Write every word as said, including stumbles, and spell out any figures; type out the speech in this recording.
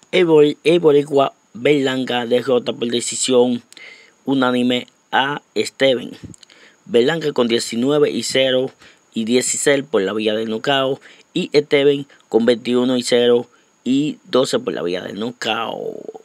El, bor el boricua Berlanga derrota por decisión unánime a Steven. Berlanga con diecinueve y cero y dieciséis por la vía del nocaut. Y Steven con veintiuno y cero y doce por la vía del nocaut.